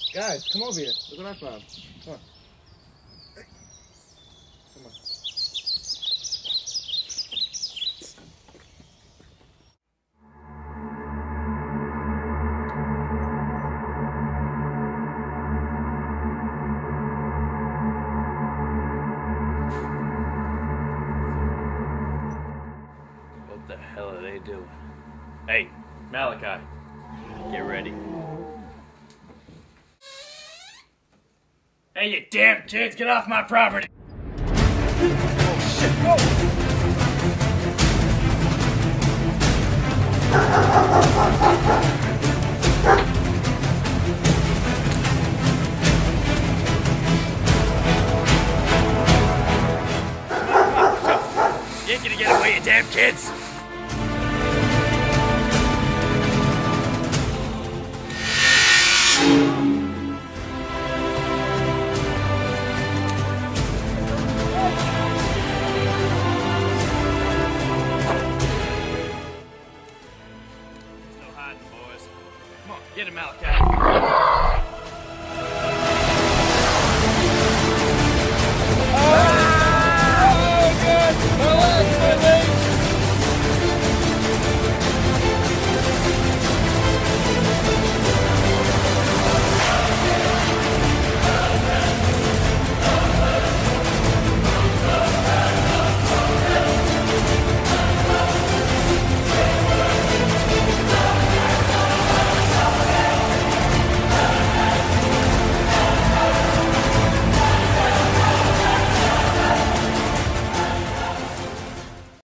Guys, come over here. Look what I found. Come on. Come on. What the hell are they doing? Hey, Malachi, get ready. Hey, you damn kids, get off my property! Oh shit, go! You ain't gonna get away, you damn kids! No hiding, boys. Come on, get him, Malachi.